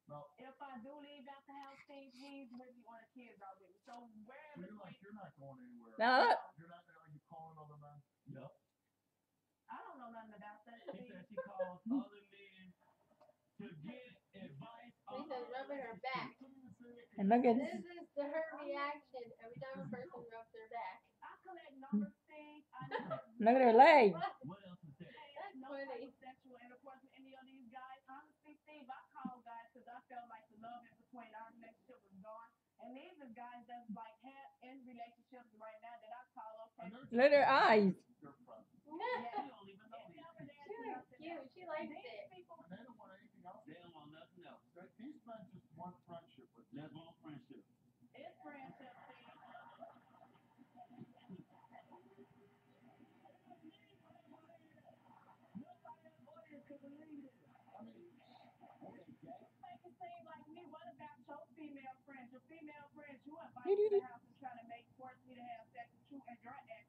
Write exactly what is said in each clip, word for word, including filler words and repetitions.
Well, If I do leave out the house, Steve, he's with me or the kids are with me. So wherever you're like you're not going anywhere. Bella, look. You're not. Are you calling other men? Yep. I don't know nothing about that. She said she calls other men to get advice on Lisa's rubbing her back. And look at This is the, her reaction every time a person rubs their back. I collect numbers, Steve. I know. look at her leg. What else is that? Hey, no type of sexual intercourse with any of these guys. Honestly, Steve, I call guys because I felt like the love in between our relationship was gone. And these are guys that's like have in relationships right now that I call okay. Look at her eyes. Your friend. Yeah. You don't even know If these y'all been people. asking She was nothing else. cute. She likes These it. people, And they don't want anything else. They don't want nothing else. They- These men just want friendship with you. Just want friendship. it's friendship, Steve. I mean, Make it seem like me. What about your female friends? Your female friends you invite to the house and try to make force me to have sex with you and your ex.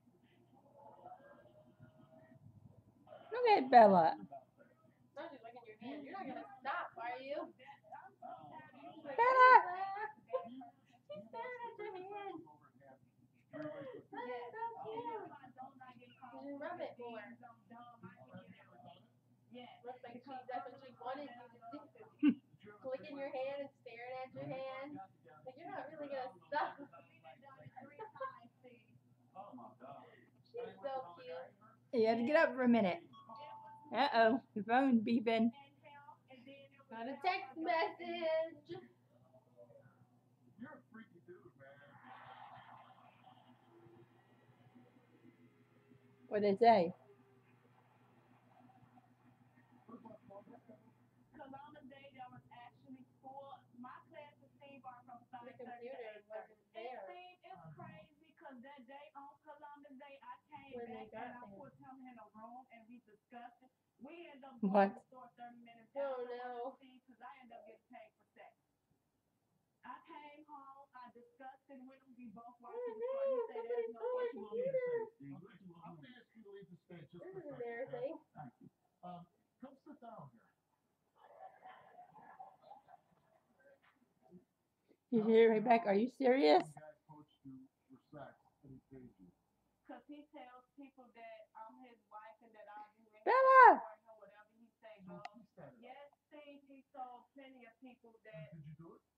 Look at Bella. Don't you look in your hand. You're not gonna stop, are you? Bella. She's staring at your hand. everybody's looking. That's so cute. If I don't, I get called. You rub it more. I'm dumb. I can get out. Yeah. Looks like she, that's what she wanted you to do. Flicking your hand and staring at your hand. Like you're not really gonna stop. Three times, Steve. Oh my God. She's so cute. You have to get up for a minute. Uh oh, the phone's beeping. And hell, and then it was Got a text message. You're a freaky dude, man. What'd they say? Columbus Day, there was actually four. My classes, Steve, are from The five thirty to computer eight thirty. wasn't there. Steve, it's crazy because that day on Columbus Day, I came When they back got and I there. put him in a room and we discussed it. We ended up What? going to the store thirty minutes Oh, after no. Steve, because I ended up getting paid for sex. I came home, I discussed it with him. We both watched it. So he said there's no Oh, way my you What you want me to say, Steve? I'm What you gonna want me to ask you to leave the stage just This for a is second. okay? embarrassing. Thank you. Um, come sit down here. You hear me back? Are you serious? Some guy approached you for sex and he paid you. Because he tells people that I'm his wife and that I'll do anything Bella! for him, whatever he say So goes. he said it. Yes, Steve, he told plenty of people that. Did you do it?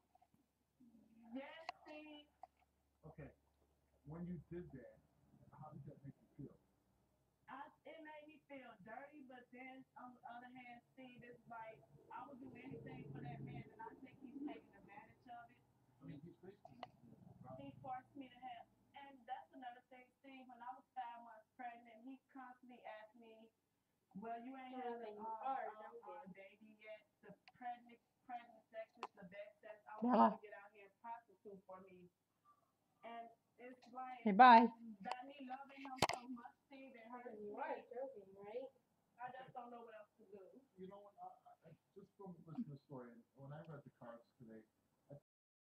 Yes, Steve. Okay. When you did that, how did that make you feel? I, it made me feel dirty, but then on the other hand, Steve, it's like I would do anything for that man, and I think he's taking advantage of it. I mean, he's basically He forced me to have, and that's another thing, Steve. When I was five months pregnant, he constantly asked me, "Well, you ain't Oh, having you um, are um, joking. our baby yet. The pregnant, pregnant sex is the best sex. I Bella. want you to get out here and prostitute for me." And it's like Hey, bye. that me loving him so much, Steve, it hurts You me. are joking, right? I just don't know what else to do. You know what? I, I, just from listening to the story, and when I read the cards today,